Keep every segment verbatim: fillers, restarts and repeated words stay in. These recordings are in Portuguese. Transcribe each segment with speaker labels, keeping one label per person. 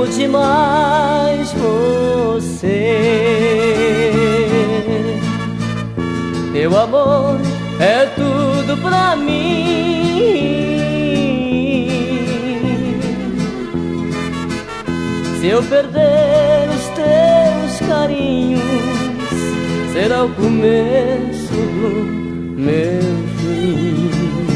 Speaker 1: amo demais você. Teu amor é tudo pra mim. Se eu perder os teus carinhos, será o começo do meu fim.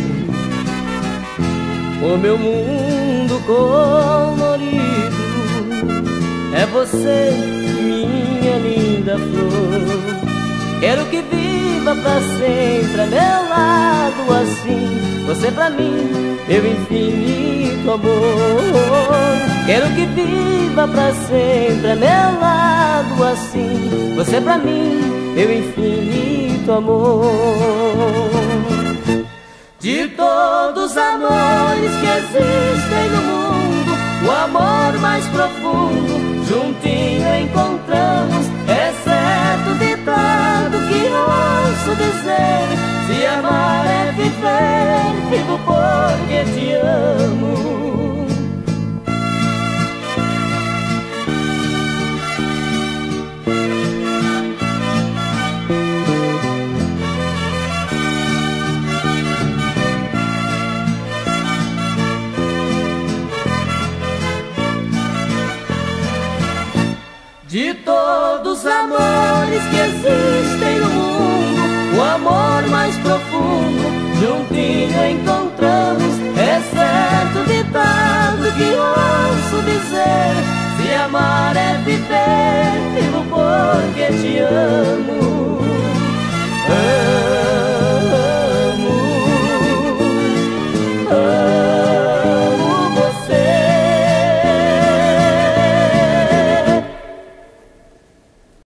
Speaker 1: O meu mundo colorido é você, minha linda flor. Quero que viva pra sempre a meu lado assim, você pra mim, meu infinito amor. Quero que viva pra sempre a meu lado assim, você pra mim, meu infinito amor. De todos os amores que existem no mundo, o amor mais profundo juntinho encontramos. É certo o ditado que ouço dizer: se amar é viver, vivo porque te amo. De todos os amores que existem no mundo, o amor mais profundo juntinho encontramos. É certo o ditado que ouço dizer: se amar é viver, vivo porque te amo.